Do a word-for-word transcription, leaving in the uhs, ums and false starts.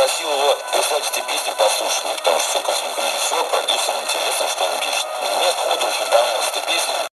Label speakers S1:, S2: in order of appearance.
S1: попросил его прислать эти песни послушать, ну, потому что все как режиссер, продюсер, интересно, что он пишет. Мне сходу очень понравилась эта песня.